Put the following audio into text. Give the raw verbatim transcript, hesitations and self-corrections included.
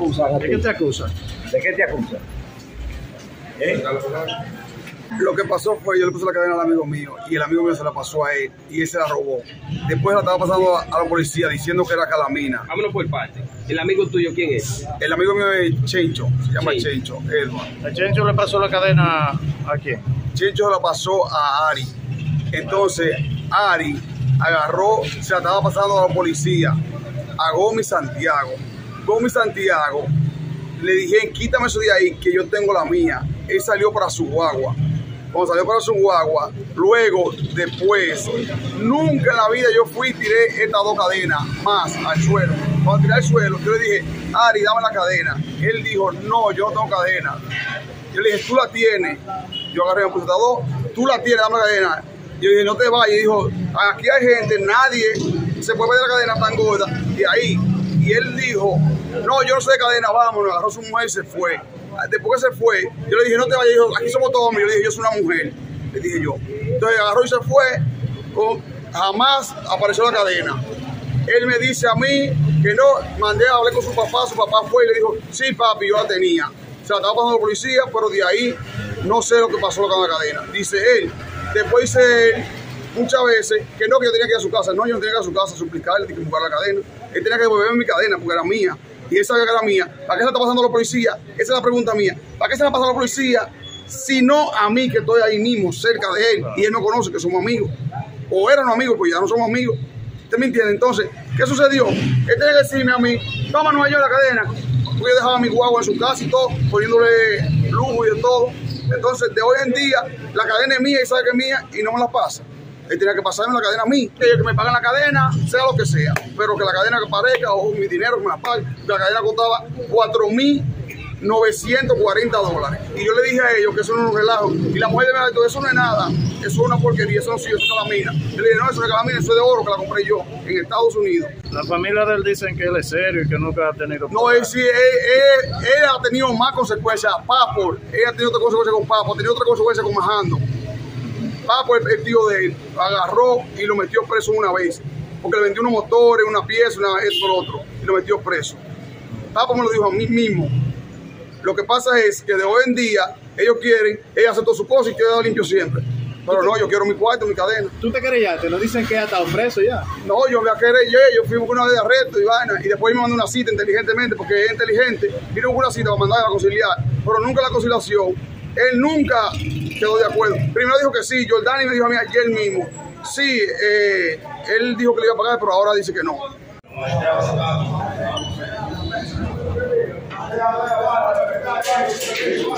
acusan? ¿De qué te acusan? ¿De qué te acusan? ¿Eh? Lo que pasó fue, yo le puse la cadena al amigo mío y el amigo mío se la pasó a él y él se la robó. Después la estaba pasando a, a la policía diciendo que era Calamina. Vámonos por parte. ¿El amigo tuyo quién es? El amigo mío es Chencho, se llama Sí. Chencho, Edward. ¿El Chencho le pasó la cadena a quién? Chencho se la pasó a Ari. Entonces, Ari agarró, se la estaba pasando a la policía, a Gómez Santiago. Gómez Santiago le dije, quítame eso de ahí, que yo tengo la mía. Él salió para su guagua. Cuando salió para su guagua, luego, después, nunca en la vida yo fui y tiré estas dos cadenas más al suelo. Cuando tiré al suelo, yo le dije, Ari, dame la cadena. Él dijo, no, yo no tengo cadena. Yo le dije, tú la tienes. Yo agarré un dos, tú la tienes, dame la cadena. Yo dije, no te vayas. Y dijo, aquí hay gente, nadie se puede ver la cadena tan gorda. Y ahí, y él dijo, no, yo no sé de cadena, vámonos. Agarró a su mujer y se fue. Después que se fue, yo le dije, no te vayas. Dijo, aquí somos todos hombres. Yo le dije, yo soy una mujer. Le dije yo. Entonces agarró y se fue. Con, jamás apareció la cadena. Él me dice a mí que no, mandé a hablar con su papá. Su papá fue y le dijo, sí, papi, yo la tenía. Se la estaba pasando a la policía, pero de ahí no sé lo que pasó con la cadena. Dice él. Después dice él, muchas veces, que no, que yo tenía que ir a su casa. No, yo no tenía que ir a su casa a suplicarle, tenía que buscar la cadena. Él tenía que devolverme mi cadena porque era mía. Y él sabía que era mía. ¿Para qué se la está pasando a la policía? Esa es la pregunta mía. ¿Para qué se la pasa a la policía? Si no a mí, que estoy ahí mismo, cerca de él, y él no conoce que somos amigos. O eran amigos, pues ya no somos amigos. ¿Usted me entiende? Entonces, ¿qué sucedió? Él tenía que decirme a mí, vamos a Nueva York la cadena. Porque yo dejaba a mi guagua en su casa y todo, poniéndole lujo y de todo. Entonces, de hoy en día, la cadena es mía y sabe que es mía y no me la pasa. Él tenía que pasarme la cadena a mí. Ellos que me pagan la cadena, sea lo que sea. Pero que la cadena que parezca o mi dinero que me la pague. La cadena costaba cuatro mil novecientos cuarenta dólares. Y yo le dije a ellos que eso no es un relajo. Y la mujer de verdad, eso no es nada. Eso es una porquería, eso no sirve, eso es calamina. Yo le dije, no, eso es calamina, eso es de oro que la compré yo en Estados Unidos. La familia de él dicen que él es serio y que nunca ha tenido... No, él sí, él, él, él ha tenido más consecuencias. Papo, él ha tenido otra consecuencia con Papo, ha tenido otra consecuencia con Majando. Papo, el, el tío de él, agarró y lo metió preso una vez. Porque le vendió unos motores, una pieza, una, esto por otro. Y lo metió preso. Papo me lo dijo a mí mismo. Lo que pasa es que de hoy en día, ellos quieren, ella aceptó su cosa y queda limpio siempre. Pero no, yo quiero mi cuarto, mi cadena. ¿Tú te querellaste? ¿Nos dicen que ha estado preso ya? No, yo me querellé, yo fui con una vez de arresto y vaina. Y después me mandó una cita inteligentemente, porque es inteligente. Vino con una cita para mandar a conciliar. Pero nunca la conciliación. Él nunca quedó de acuerdo. Primero dijo que sí, Jordani me dijo a mí ayer mismo. Sí, eh, él dijo que le iba a pagar, pero ahora dice que no. Yeah.